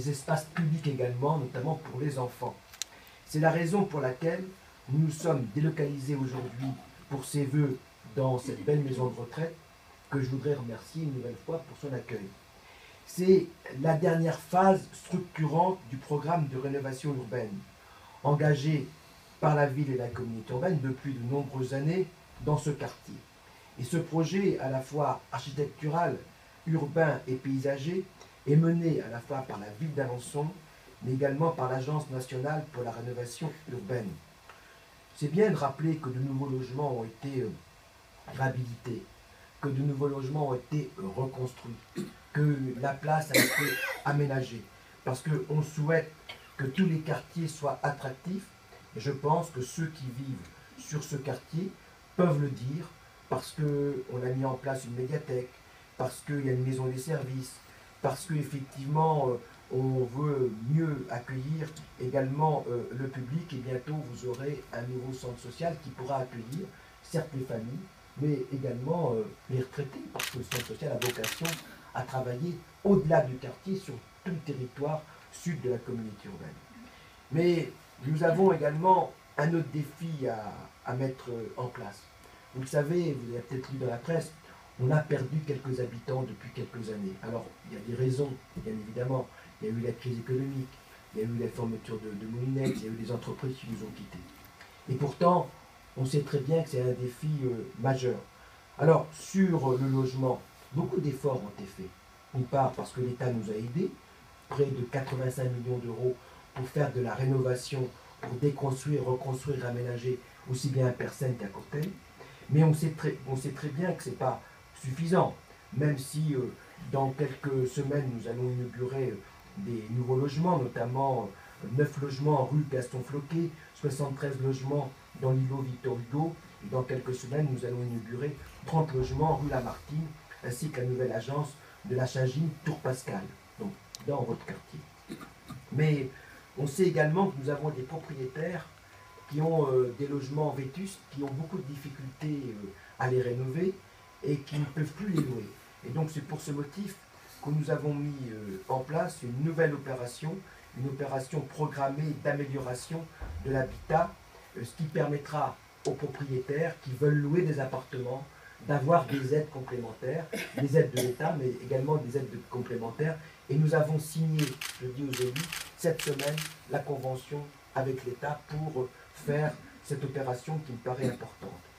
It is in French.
des espaces publics également, notamment pour les enfants. C'est la raison pour laquelle nous nous sommes délocalisés aujourd'hui pour ses vœux dans cette belle maison de retraite, que je voudrais remercier une nouvelle fois pour son accueil. C'est la dernière phase structurante du programme de rénovation urbaine, engagé par la ville et la communauté urbaine depuis de nombreuses années dans ce quartier. Et ce projet, à la fois architectural, urbain et paysager, est mené à la fois par la ville d'Alençon, mais également par l'Agence nationale pour la rénovation urbaine. C'est bien de rappeler que de nouveaux logements ont été réhabilités, que de nouveaux logements ont été reconstruits, que la place a été aménagée, parce qu'on souhaite que tous les quartiers soient attractifs, et je pense que ceux qui vivent sur ce quartier peuvent le dire, parce qu'on a mis en place une médiathèque, parce qu'il y a une maison des services, parce qu'effectivement, on veut mieux accueillir également le public, et bientôt vous aurez un nouveau centre social qui pourra accueillir, certes les familles, mais également les retraités, parce que le centre social a vocation à travailler au-delà du quartier, sur tout le territoire sud de la communauté urbaine. Mais nous avons également un autre défi à mettre en place. Vous le savez, vous avez peut-être lu dans la presse, on a perdu quelques habitants depuis quelques années. Alors, il y a des raisons, bien évidemment. Il y a eu la crise économique, il y a eu la fermeture de Moulinex, il y a eu des entreprises qui nous ont quittés. Et pourtant, on sait très bien que c'est un défi majeur. Alors, sur le logement, beaucoup d'efforts ont été faits. D'une part, parce que l'État nous a aidés, près de 85 millions d'euros pour faire de la rénovation, pour déconstruire, reconstruire, aménager aussi bien à Personne qu'à Courtel. Mais on sait très bien que ce n'est pas suffisant, même si dans quelques semaines, nous allons inaugurer des nouveaux logements, notamment 9 logements rue Gaston Floquet, 73 logements dans l'îlot Victor Hugo, et dans quelques semaines, nous allons inaugurer 30 logements rue Lamartine, ainsi que la nouvelle agence de la Chagine Tour Pascal, donc dans votre quartier. Mais on sait également que nous avons des propriétaires qui ont des logements vétustes, qui ont beaucoup de difficultés à les rénover et qui ne peuvent plus les louer. Et donc c'est pour ce motif que nous avons mis en place une nouvelle opération, une opération programmée d'amélioration de l'habitat, ce qui permettra aux propriétaires qui veulent louer des appartements d'avoir des aides complémentaires, des aides de l'État, mais également des aides complémentaires. Et nous avons signé, je dis aux élus, cette semaine, la convention avec l'État pour faire cette opération qui me paraît importante.